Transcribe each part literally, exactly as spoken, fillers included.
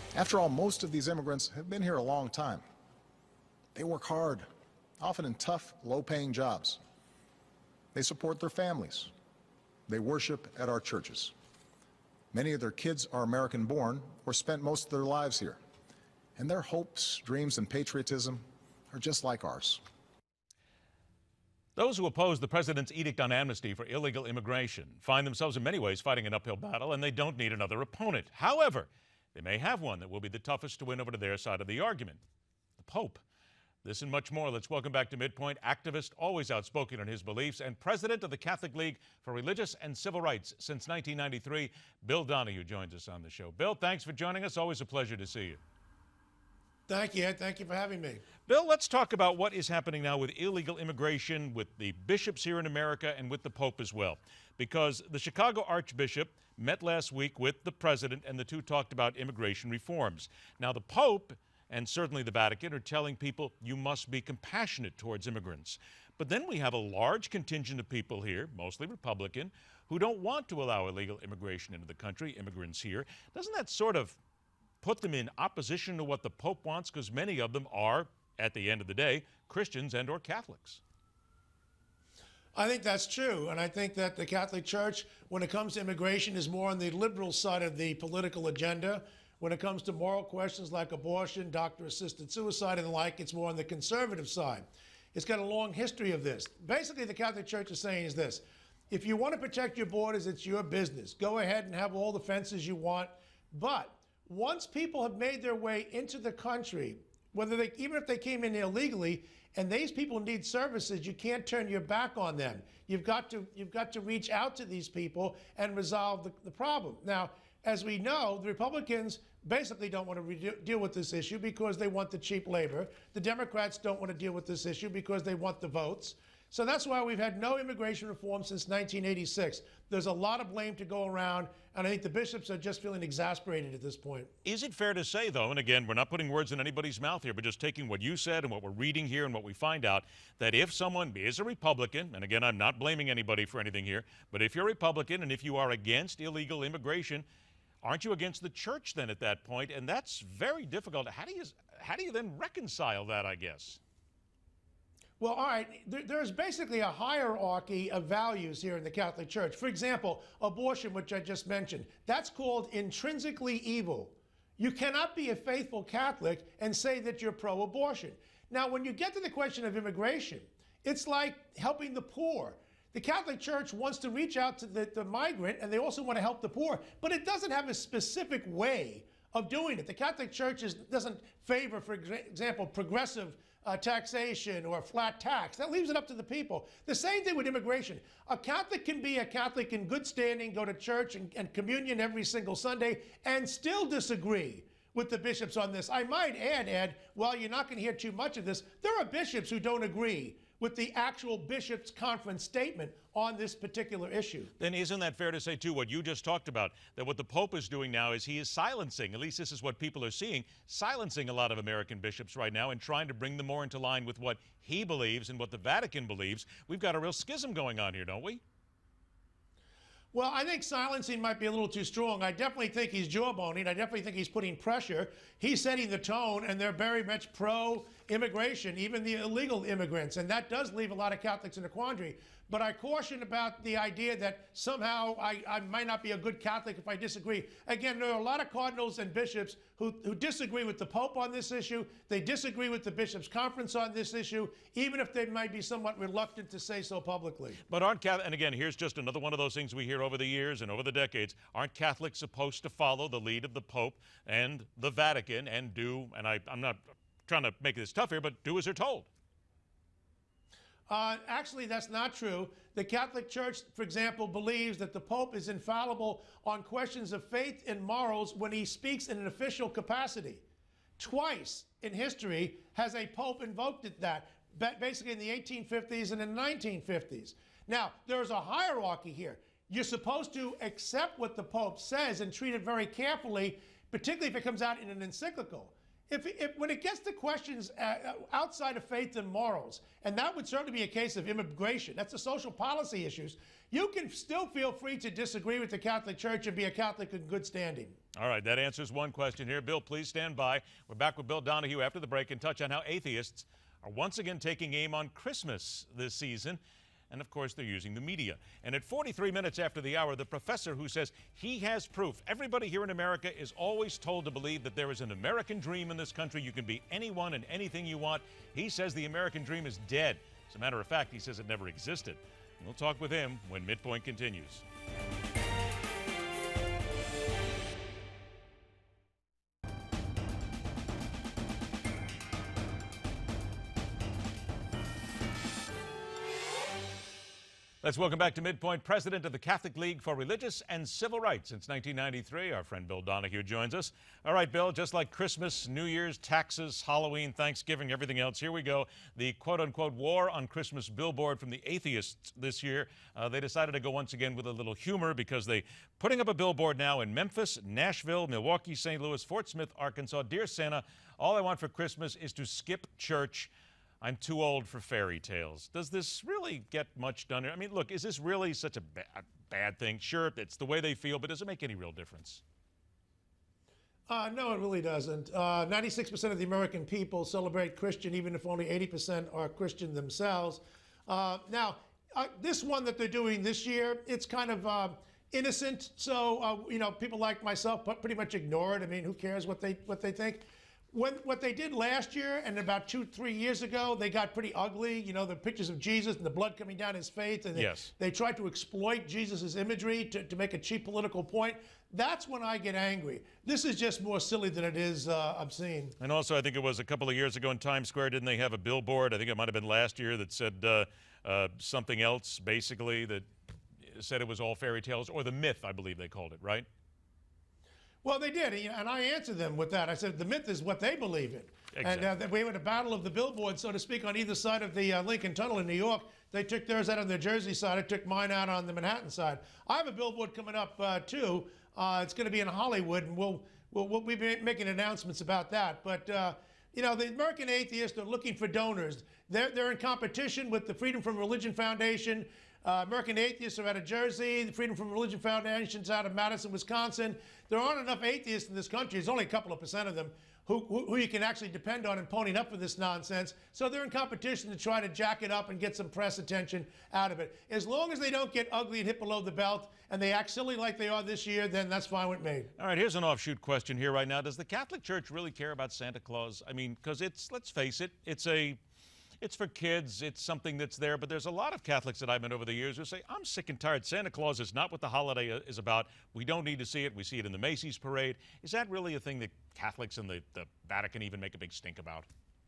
After all, most of these immigrants have been here a long time. They work hard, often in tough, low-paying jobs. They support their families. They worship at our churches. Many of their kids are American-born or spent most of their lives here. And their hopes, dreams, and patriotism are just like ours. Those who oppose the president's edict on amnesty for illegal immigration find themselves in many ways fighting an uphill battle, and they don't need another opponent. However, they may have one that will be the toughest to win over to their side of the argument, the Pope. This and much more. Let's welcome back to MidPoint, activist, always outspoken in his beliefs, and president of the Catholic League for Religious and Civil Rights since nineteen ninety-three, Bill Donohue joins us on the show. Bill, thanks for joining us. Always a pleasure to see you. Thank you, Ed. Thank you for having me. Bill, let's talk about what is happening now with illegal immigration, with the bishops here in America, and with the Pope as well. Because the Chicago Archbishop met last week with the president, and the two talked about immigration reforms. Now, the Pope and certainly the Vatican are telling people you must be compassionate towards immigrants. But then we have a large contingent of people here, mostly Republican, who don't want to allow illegal immigration into the country, immigrants here. Doesn't that sort of put them in opposition to what the Pope wants? Because many of them are, at the end of the day, Christians and or Catholics. I think that's true, and I think that the Catholic Church, when it comes to immigration, is more on the liberal side of the political agenda. When it comes to moral questions like abortion, doctor-assisted suicide, and the like, it's more on the conservative side. It's got a long history of this. Basically, the Catholic Church is saying is this: if you want to protect your borders, it's your business. Go ahead and have all the fences you want, but once people have made their way into the country, whether they, even if they came in illegally, and these people need services, you can't turn your back on them. You've got to, you've got to reach out to these people and resolve the, the problem. Now, as we know, the Republicans basically don't want to deal with this issue because they want the cheap labor. The Democrats don't want to deal with this issue because they want the votes. So that's why we've had no immigration reform since nineteen eighty-six. There's a lot of blame to go around, and I think the bishops are just feeling exasperated at this point. Is it fair to say, though, and again, we're not putting words in anybody's mouth here, but just taking what you said and what we're reading here and what we find out, that if someone is a Republican, and again, I'm not blaming anybody for anything here, but if you're a Republican and if you are against illegal immigration, aren't you against the church then at that point? And that's very difficult. How do you, how do you then reconcile that, I guess? Well, all right, there, there's basically a hierarchy of values here in the Catholic Church. For example, abortion, which I just mentioned, that's called intrinsically evil. You cannot be a faithful Catholic and say that you're pro-abortion. Now, when you get to the question of immigration, it's like helping the poor. The Catholic Church wants to reach out to the, the migrant, and they also want to help the poor, but it doesn't have a specific way of doing it. The Catholic Church is, doesn't favor, for example, progressive uh, taxation or flat tax. That leaves it up to the people. The same thing with immigration. A Catholic can be a Catholic in good standing, go to church and, and communion every single Sunday, and still disagree with the bishops on this. I might add, Ed, while you're not going to hear too much of this, there are bishops who don't agree with the actual bishops' conference statement on this particular issue. Then isn't that fair to say, too, what you just talked about, that what the Pope is doing now is he is silencing, at least this is what people are seeing, silencing a lot of American bishops right now and trying to bring them more into line with what he believes and what the Vatican believes. We've got a real schism going on here, don't we? Well, I think silencing might be a little too strong. I definitely think he's jawboning. I definitely think he's putting pressure. He's setting the tone, and they're very much pro-immigration, even the illegal immigrants. And that does leave a lot of Catholics in a quandary. But I caution about the idea that somehow I, I might not be a good Catholic if I disagree. Again, there are a lot of cardinals and bishops who, who disagree with the Pope on this issue. They disagree with the Bishops' Conference on this issue, even if they might be somewhat reluctant to say so publicly. But aren't Catholics, and again, here's just another one of those things we hear over the years and over the decades, aren't Catholics supposed to follow the lead of the Pope and the Vatican and do, and I, I'm not trying to make this tough here, but do as they're told? Uh, actually, that's not true. The Catholic Church, for example, believes that the Pope is infallible on questions of faith and morals when he speaks in an official capacity. Twice in history has a Pope invoked that, basically in the eighteen fifties and in the nineteen fifties. Now, there's a hierarchy here. You're supposed to accept what the Pope says and treat it very carefully, particularly if it comes out in an encyclical. If, if, when it gets to questions uh, outside of faith and morals, and that would certainly be a case of immigration, that's the social policy issues, You can still feel free to disagree with the Catholic Church and be a Catholic in good standing. All right, that answers one question here. Bill, please stand by. We're back with Bill Donohue after the break and touch on how atheists are once again taking aim on Christmas this season. And, of course, they're using the media. And at forty-three minutes after the hour, the professor who says he has proof. Everybody here in America is always told to believe that there is an American dream in this country. You can be anyone and anything you want. He says the American dream is dead. As a matter of fact, he says it never existed. We'll talk with him when MidPoint continues. Let's welcome back to MidPoint, President of the Catholic League for Religious and Civil Rights since nineteen ninety-three. Our friend Bill Donohue joins us. All right, Bill, just like Christmas, New Year's, taxes, Halloween, Thanksgiving, everything else, here we go. The quote-unquote war on Christmas billboard from the atheists this year. Uh, they decided to go once again with a little humor because they putting up a billboard now in Memphis, Nashville, Milwaukee, Saint Louis, Fort Smith, Arkansas. Dear Santa, all I want for Christmas is to skip church. I'm too old for fairy tales. Does this really get much done? I mean, look, is this really such a ba bad thing? Sure, it's the way they feel, but does it make any real difference? Uh, no, it really doesn't. Uh, ninety-six percent of the American people celebrate Christian, even if only eighty percent are Christian themselves. Uh, now, uh, this one that they're doing this year, it's kind of uh, innocent. So, uh, you know, people like myself pretty much ignore it. I mean, who cares what they, what they think? When, what they did last year and about two, three years ago, they got pretty ugly. You know, the pictures of Jesus and the blood coming down his face. And they, yes. they tried to exploit Jesus' imagery to, to make a cheap political point. That's when I get angry. This is just more silly than it is uh, obscene. And also, I think it was a couple of years ago in Times Square, didn't they have a billboard? I think it might have been last year that said uh, uh, something else, basically, that said it was all fairy tales, or the myth, I believe they called it, right? Well, they did, and I answered them with that. I said the myth is what they believe in. Exactly. And uh, we had a battle of the billboard, so to speak, on either side of the uh, Lincoln Tunnel in New York. They took theirs out on the Jersey side. I took mine out on the Manhattan side. I have a billboard coming up, uh, too. Uh, it's going to be in Hollywood, and we'll, we'll, we'll be making announcements about that. But, uh, you know, the American atheists are looking for donors. They're, they're in competition with the Freedom from Religion Foundation. Uh, American atheists are out of Jersey. The Freedom from Religion Foundation's out of Madison, Wisconsin. There aren't enough atheists in this country. There's only a couple of percent of them who, who, who you can actually depend on in ponying up for this nonsense. So they're in competition to try to jack it up and get some press attention out of it. As long as they don't get ugly and hit below the belt and they act silly like they are this year, then that's fine with me. All right, here's an offshoot question here right now. Does the Catholic Church really care about Santa Claus? I mean, because it's, let's face it, it's a... It's for kids. It's something that's there. But there's a lot of Catholics that I've met over the years who say, I'm sick and tired. Santa Claus is not what the holiday is about. We don't need to see it. We see it in the Macy's parade. Is that really a thing that Catholics and the, the Vatican even make a big stink about?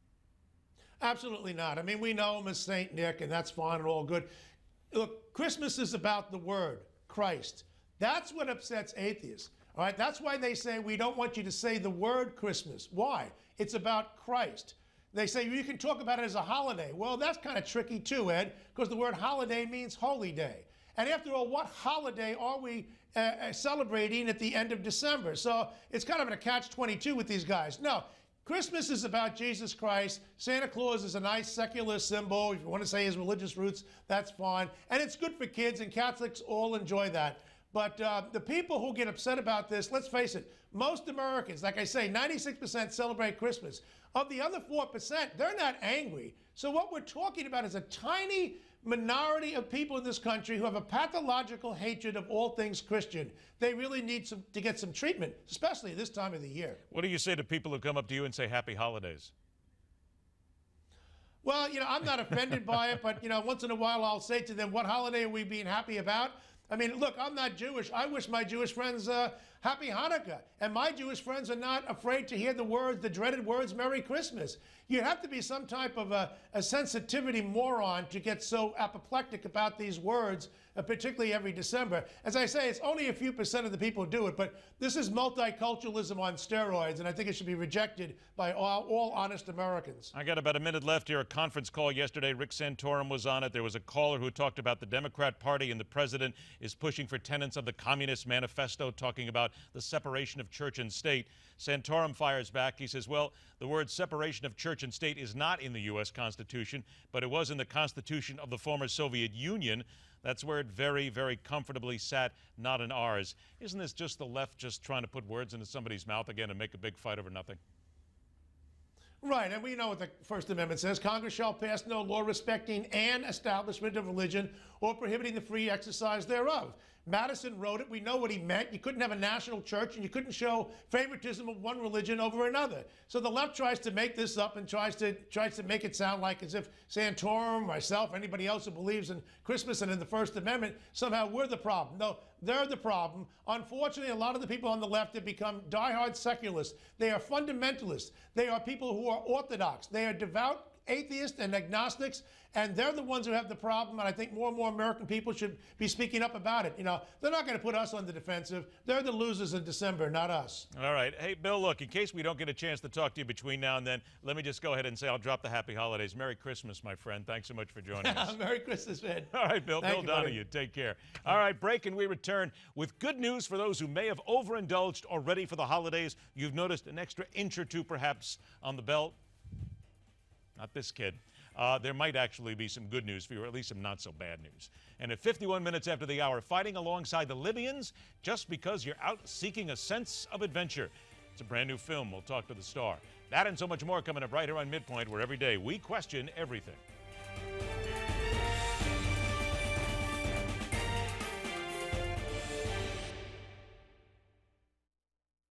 Absolutely not. I mean, we know him as Saint Nick, and that's fine and all good. Look, Christmas is about the word, Christ. That's what upsets atheists. All right? That's why they say we don't want you to say the word Christmas. Why? It's about Christ. They say you can talk about it as a holiday. Well, that's kind of tricky too, Ed, because the word holiday means holy day. And after all, what holiday are we uh, celebrating at the end of December? So it's kind of a catch twenty-two with these guys. No, Christmas is about Jesus Christ. Santa Claus is a nice secular symbol. If you want to say his religious roots, that's fine. And it's good for kids, and Catholics all enjoy that. But uh, the people who get upset about this, let's face it, most Americans, like I say, ninety-six percent celebrate Christmas. Of the other four percent, they're not angry. So what we're talking about is a tiny minority of people in this country who have a pathological hatred of all things Christian. They really need some, to get some treatment, especially this time of the year. What do you say to people who come up to you and say happy holidays? Well, you know, I'm not offended by it, but, you know, once in a while I'll say to them, what holiday are we being happy about? I mean, look, I'm not Jewish. I wish my Jewish friends uh, happy Hanukkah. And my Jewish friends are not afraid to hear the words, the dreaded words, Merry Christmas. You have to be some type of a, a sensitivity moron to get so apoplectic about these words, uh, particularly every December. As I say, it's only a few percent of the people who do it, but this is multiculturalism on steroids, and I think it should be rejected by all, all honest Americans. I got about a minute left here. A conference call yesterday. Rick Santorum was on it. There was a caller who talked about the Democrat Party and the president is pushing for tenets of the Communist Manifesto, talking about about the separation of church and state. Santorum fires back. He says, well, the word separation of church and state is not in the U S Constitution, but it was in the Constitution of the former Soviet Union. That's where it very, very comfortably sat, not in ours. Isn't this just the left just trying to put words into somebody's mouth again and make a big fight over nothing? Right, and we know what the First Amendment says. Congress shall pass no law respecting an establishment of religion or prohibiting the free exercise thereof. Madison wrote it. We know what he meant. You couldn't have a national church, and you couldn't show favoritism of one religion over another. So the left tries to make this up and tries to tries to make it sound like as if Santorum, myself, anybody else who believes in Christmas and in the First Amendment, somehow we're the problem. No, they're the problem. Unfortunately, a lot of the people on the left have become diehard secularists. They are fundamentalists. They are people who are orthodox. They are devout atheists and agnostics, and they're the ones who have the problem, and I think more and more American people should be speaking up about it. You know, they're not going to put us on the defensive. They're the losers in December, not us. All right. Hey, Bill, look, in case we don't get a chance to talk to you between now and then, let me just go ahead and say I'll drop the happy holidays. Merry Christmas, my friend. Thanks so much for joining us. Merry Christmas, man. All right, Bill. Thank Bill you, Donohue, buddy. take care. All right, break, and we return with good news for those who may have overindulged already for the holidays. You've noticed an extra inch or two, perhaps, on the belt. Not this kid. Uh, there might actually be some good news for you, or at least some not so bad news. And at fifty-one minutes after the hour, fighting alongside the Libyans just because you're out seeking a sense of adventure. It's a brand new film. We'll talk to the star. That and so much more coming up right here on MidPoint, where every day we question everything.